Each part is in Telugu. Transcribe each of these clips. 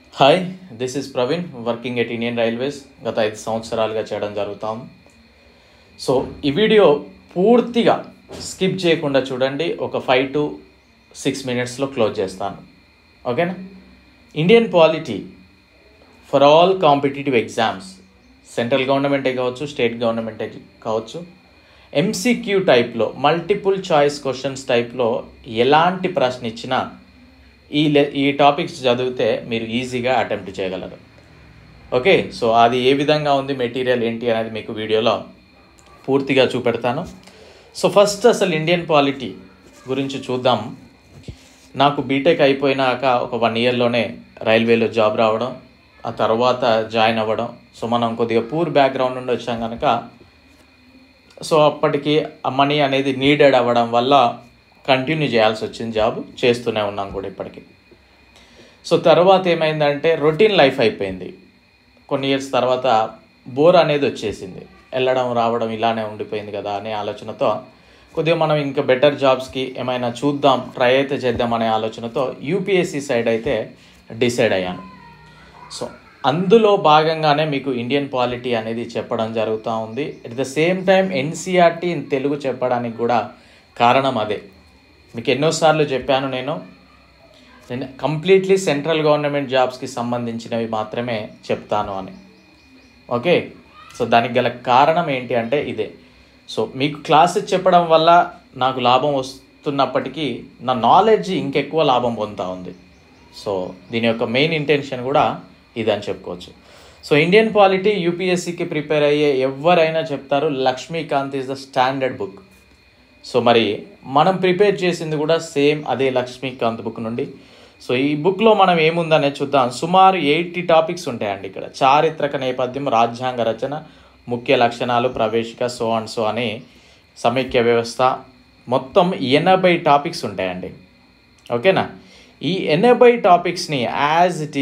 Hi, this is Praveen working at Indian Railways గత 5 సంవత్సరాలుగా చేయడం జరుగుతాం. సో ఈ వీడియో పూర్తిగా స్కిప్ చేయకుండా చూడండి. ఒక 5 to 6 మినిట్స్లో క్లోజ్ చేస్తాను. ఓకేనా? Indian polity for all competitive exams, central గవర్నమెంటే కావచ్చు, స్టేట్ గవర్నమెంటే కావచ్చు, ఎంసీక్యూ టైప్లో మల్టిపుల్ చాయిస్ క్వశ్చన్స్ టైప్లో ఎలాంటి ప్రశ్న ఇచ్చినా ఈ టాపిక్స్ చదివితే మీరు ఈజీగా అటెంప్ట్ చేయగలరు. ఓకే, సో అది ఏ విధంగా ఉంది, మెటీరియల్ ఏంటి అనేది మీకు వీడియోలో పూర్తిగా చూపెడతాను. సో ఫస్ట్ అసలు ఇండియన్ పాలిటీ గురించి చూద్దాం. నాకు బీటెక్ అయిపోయినాక ఒక 1 ఇయర్లోనే రైల్వేలో జాబ్ రావడం, ఆ తర్వాత జాయిన్ అవ్వడం. సో మనం కొద్దిగా పూర్ బ్యాక్గ్రౌండ్ నుండి వచ్చాం కనుక సో అప్పటికి మనీ అనేది నీడెడ్ అవ్వడం వల్ల కంటిన్యూ చేయాల్సి వచ్చింది. జాబ్ చేస్తూనే ఉన్నాం కూడా ఇప్పటికీ. సో తర్వాత ఏమైందంటే రొటీన్ లైఫ్ అయిపోయింది. కొన్ని ఇయర్స్ తర్వాత బోర్ అనేది వచ్చేసింది. వెళ్ళడం రావడం ఇలానే ఉండిపోయింది కదా అనే ఆలోచనతో కొద్దిగా మనం ఇంకా బెటర్ జాబ్స్కి ఏమైనా చూద్దాం, ట్రై అయితే చేద్దాం అనే ఆలోచనతో యూపీఎస్సీ సైడ్ అయితే డిసైడ్ అయ్యాను. సో అందులో భాగంగానే మీకు ఇండియన్ పాలిటీ అనేది చెప్పడం జరుగుతూ ఉంది. At the same time NCERT in Telugu చెప్పడానికి కూడా కారణం అదే. మీకు ఎన్నోసార్లు చెప్పాను నేను కంప్లీట్లీ సెంట్రల్ గవర్నమెంట్ జాబ్స్కి సంబంధించినవి మాత్రమే చెప్తాను అని. ఓకే, సో దానికి గల కారణం ఏంటి అంటే ఇదే. సో మీకు క్లాసెస్ చెప్పడం వల్ల నాకు లాభం వస్తున్నప్పటికీ నా నాలెడ్జ్ ఇంకెక్కువ లాభం పొందుతూ ఉంది. సో దీని యొక్క మెయిన్ ఇంటెన్షన్ కూడా ఇదని చెప్పుకోవచ్చు. సో ఇండియన్ పాలిటీ యూపీఎస్సీకి ప్రిపేర్ అయ్యే ఎవరైనా చెప్తారు Laxmikanth is the standard book. So మరి మనం ప్రిపేర్ చేసింది కూడా సేమ్ అదే లక్ష్మీకాంత్ బుక్ నుండి. సో ఈ బుక్లో మనం ఏముందనే చూద్దాం. సుమారు 80 టాపిక్స్ ఉంటాయండి. ఇక్కడ చారిత్రక నేపథ్యం, రాజ్యాంగ రచన, ముఖ్య లక్షణాలు, ప్రవేశిక, సో అండ్ సో అని సమైక్య వ్యవస్థ, మొత్తం 80 టాపిక్స్ ఉంటాయండి. ఓకేనా? ఈ 80 టాపిక్స్ని యాజ్ ఇట్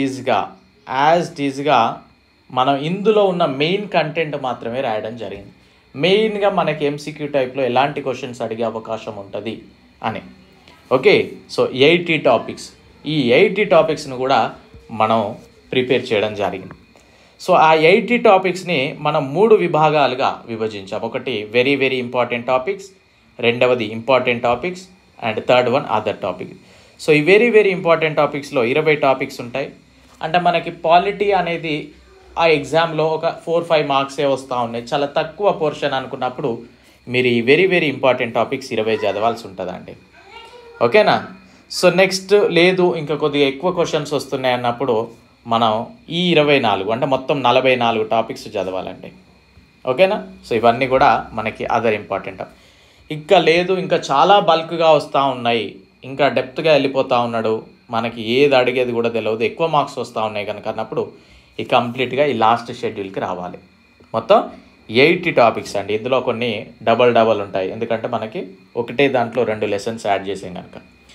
ఈజ్గా మనం ఇందులో ఉన్న మెయిన్ కంటెంట్ మాత్రమే రాయడం జరిగింది. మెయిన్గా మనకి ఎంసీక్యూ టైప్లో ఎలాంటి క్వశ్చన్స్ అడిగే అవకాశం ఉంటుంది అని. ఓకే, సో 80 టాపిక్స్, ఈ 80 టాపిక్స్ను కూడా మనం ప్రిపేర్ చేయడం జరిగింది. సో ఆ 80 టాపిక్స్ని మనం 3 విభాగాలుగా విభజించాం. ఒకటి వెరీ వెరీ ఇంపార్టెంట్ టాపిక్స్, రెండవది important topics, and third one other topic. So ఈ వెరీ వెరీ ఇంపార్టెంట్ టాపిక్స్లో 20 టాపిక్స్ ఉంటాయి. అంటే మనకి పాలిటీ అనేది ఆ ఎగ్జామ్లో ఒక 4-5 మార్క్సే వస్తూ ఉన్నాయి, చాలా తక్కువ పోర్షన్ అనుకున్నప్పుడు మీరు ఈ వెరీ వెరీ ఇంపార్టెంట్ టాపిక్స్ 20 చదవాల్సి ఉంటుందండి. ఓకేనా? సో నెక్స్ట్ లేదు ఇంకా కొద్దిగా ఎక్కువ క్వశ్చన్స్ వస్తున్నాయి అన్నప్పుడు మనం ఈ 24 అంటే మొత్తం 44 టాపిక్స్ చదవాలండి. ఓకేనా? సో ఇవన్నీ కూడా మనకి అదర్ ఇంపార్టెంట్. ఇంకా లేదు ఇంకా చాలా బల్క్గా వస్తూ ఉన్నాయి, ఇంకా డెప్త్గా వెళ్ళిపోతూ ఉన్నాడు, మనకి ఏది అడిగేది కూడా తెలియదు, ఎక్కువ మార్క్స్ వస్తూ ఉన్నాయి కనుక అన్నప్పుడు ఈ కంప్లీట్గా ఈ లాస్ట్ షెడ్యూల్కి రావాలి. మొత్తం 80 టాపిక్స్ అండి. ఇందులో కొన్ని డబల్ ఉంటాయి, ఎందుకంటే మనకి ఒకటే దాంట్లో 2 లెసన్స్ యాడ్ చేసాం కనుక.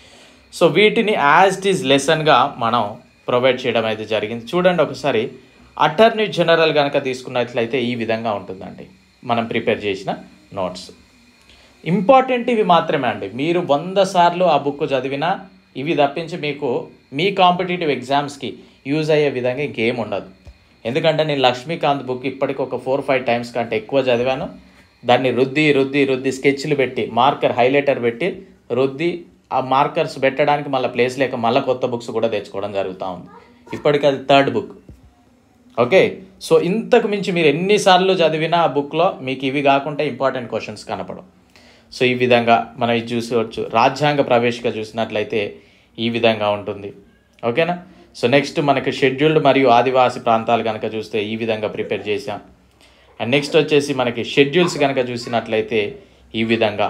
సో వీటిని యాజ్ ఇట్ ఈజ్ లెసన్గా మనం ప్రొవైడ్ చేయడం అయితే జరిగింది. చూడండి ఒకసారి. అటార్నీ జనరల్ కనుక తీసుకున్నట్లయితే ఈ విధంగా ఉంటుందండి మనం ప్రిపేర్ చేసిన నోట్స్. ఇంపార్టెంట్ ఇవి మాత్రమే అండి. మీరు 100 సార్లు ఆ బుక్ చదివినా ఇవి తప్పించి మీకు మీ కాంపిటేటివ్ ఎగ్జామ్స్కి యూజ్ అయ్యే విధంగా ఇంకేం ఉండదు. ఎందుకంటే నేను లక్ష్మీకాంత్ బుక్ ఇప్పటికి ఒక 4-5 టైమ్స్ కంటే ఎక్కువ చదివాను. దాన్ని రుద్ది స్కెచ్లు పెట్టి మార్కర్ హైలైటర్ పెట్టి రుద్ది ఆ మార్కర్స్ పెట్టడానికి మళ్ళీ ప్లేస్ లేక మళ్ళీ కొత్త బుక్స్ కూడా తెచ్చుకోవడం జరుగుతూ ఉంది. ఇప్పటికి అది 3rd బుక్. ఓకే, సో ఇంతకు మించి మీరు ఎన్నిసార్లు చదివినా ఆ బుక్లో మీకు ఇవి కాకుండా ఇంపార్టెంట్ క్వశ్చన్స్ కనపడవు. సో ఈ విధంగా మనం ఇది చూసుకోవచ్చు. రాజ్యాంగ ప్రవేశిక చూసినట్లయితే ఈ విధంగా ఉంటుంది. ఓకేనా? సో నెక్స్ట్ మనకి షెడ్యూల్డ్ మరియు ఆదివాసీ ప్రాంతాలు కనుక చూస్తే ఈ విధంగా ప్రిపేర్ చేసాం. అండ్ నెక్స్ట్ వచ్చేసి మనకి షెడ్యూల్స్ కనుక చూసినట్లయితే ఈ విధంగా.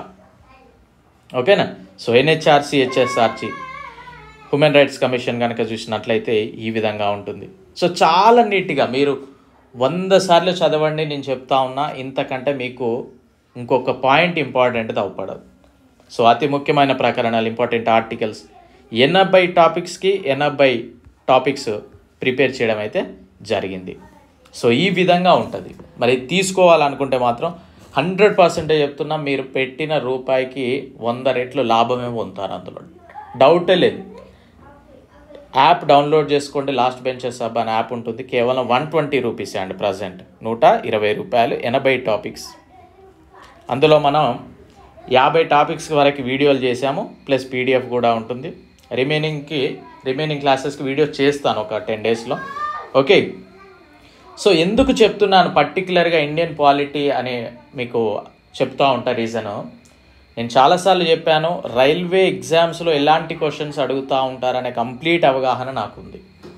ఓకేనా? So NHRC, HSRC, human rights commission కనుక చూసినట్లయితే ఈ విధంగా ఉంటుంది. సో చాలా నీట్గా మీరు 100 సార్లు చదవండి, నేను చెప్తా ఉన్నా. ఇంతకంటే మీకు ఇంకొక పాయింట్ ఇంపార్టెంట్ అవపడదు. సో అతి ముఖ్యమైన ప్రకరణాలు, ఇంపార్టెంట్ ఆర్టికల్స్ 80 టాపిక్స్కి 80 టాపిక్స్ ప్రిపేర్ చేయడం అయితే జరిగింది. సో ఈ విధంగా ఉంటుంది. మరి తీసుకోవాలనుకుంటే మాత్రం 100% చెప్తున్నా, మీరు పెట్టిన రూపాయికి 100 రెట్లు లాభమే పొందుతారు. అందులో డౌటే లేదు. యాప్ డౌన్లోడ్ చేసుకోండి. లాస్ట్ బెంచెస్ హబ్ అనే యాప్ ఉంటుంది. కేవలం 120 రూపీసే అండి. ప్రజెంట్ 120 రూపాయలు, 80 టాపిక్స్. అందులో మనం 50 టాపిక్స్ వరకు వీడియోలు చేసాము, ప్లస్ పీడిఎఫ్ కూడా ఉంటుంది. రిమైనింగ్ క్లాసెస్కి వీడియో చేస్తాను ఒక 10 డేస్లో. ఓకే, సో ఎందుకు చెప్తున్నాను పర్టికులర్గా ఇండియన్ పాలిటీ అని మీకు చెప్తూ ఉంటా రీజను. నేను చాలాసార్లు చెప్పాను, రైల్వే ఎగ్జామ్స్లో ఎలాంటి క్వశ్చన్స్ అడుగుతూ ఉంటారనే కంప్లీట్ అవగాహన నాకుంది.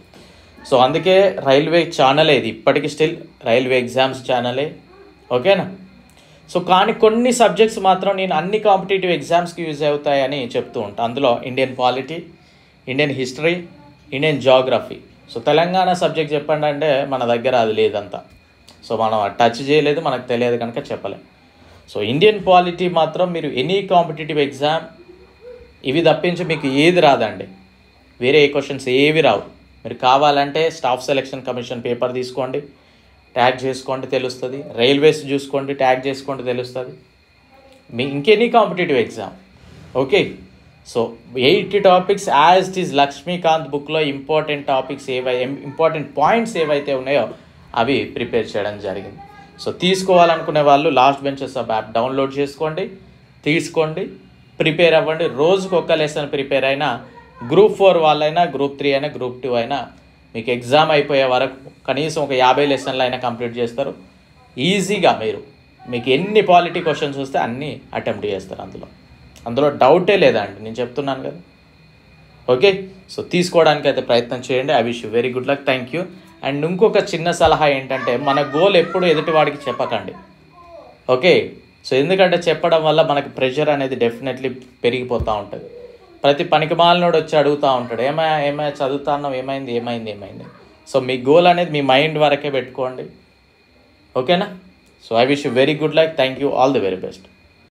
సో అందుకే రైల్వే ఛానలే ఇది, ఇప్పటికీ స్టిల్ రైల్వే ఎగ్జామ్స్ ఛానలే. ఓకేనా? సో కానీ కొన్ని సబ్జెక్ట్స్ మాత్రం నేను అన్ని కాంపిటేటివ్ ఎగ్జామ్స్కి యూజ్ అవుతాయని చెప్తూ ఉంటాను. అందులో Indian polity, Indian history, Indian geography. So Telangana subject చెప్పండి అంటే మన దగ్గర అది లేదంతా. సో మనం టచ్ చేయలేదు, మనకు తెలియదు కనుక చెప్పలేం. సో ఇండియన్ పాలిటీ మాత్రం మీరు ఎనీ కాంపిటేటివ్ ఎగ్జామ్ ఇవి తప్పించి మీకు ఏది రాదండి. వేరే ఏ క్వశ్చన్స్ ఏవి రావు. మీరు కావాలంటే స్టాఫ్ సెలక్షన్ కమిషన్ పేపర్ తీసుకోండి, ట్యాగ్ చేసుకోండి, తెలుస్తుంది. రైల్వేస్ చూసుకోండి, ట్యాగ్ చేసుకోండి, తెలుస్తుంది. మీ ఇంకెనీ competitive exam. Okay, so 80 topics as it is Laxmikanth బుక్లో ఇంపార్టెంట్ టాపిక్స్ ఇంపార్టెంట్ పాయింట్స్ ఏవైతే ఉన్నాయో అవి ప్రిపేర్ చేయడం జరిగింది. సో తీసుకోవాలనుకునే వాళ్ళు Last Benches Hub app download చేసుకోండి, తీసుకోండి, ప్రిపేర్ అవ్వండి. రోజుకు ఒక లెసన్ ప్రిపేర్ అయినా, గ్రూప్ 4 వాళ్ళైనా, గ్రూప్ 3 అయినా, గ్రూప్ 2 అయినా మీకు ఎగ్జామ్ అయిపోయే వరకు కనీసం ఒక 50 లెసన్లు అయినా కంప్లీట్ చేస్తారు ఈజీగా. మీకు ఎన్ని పాలిటీ క్వశ్చన్స్ వస్తే అన్నీ అటెంప్ట్ చేస్తారు. అందులో డౌటే లేదండి, నేను చెప్తున్నాను కదా. ఓకే, సో తీసుకోవడానికి అయితే ప్రయత్నం చేయండి. I wish you very good luck. Thank you. And ఇంకొక చిన్న సలహా ఏంటంటే, మన గోల్ ఎప్పుడు ఎదుటివాడికి చెప్పకండి. ఓకే, సో ఎందుకంటే చెప్పడం వల్ల మనకి ప్రెషర్ అనేది డెఫినెట్లీ పెరిగిపోతూ ఉంటుంది. ప్రతి పనికిమాలినోడు వచ్చి అడుగుతూ ఉంటాడు, ఏమైనా చదువుతున్నావు, ఏమైంది. సో మీ గోల్ అనేది మీ మైండ్ వరకే పెట్టుకోండి. ఓకేనా? So I wish you very good luck. Thank you. All the very best.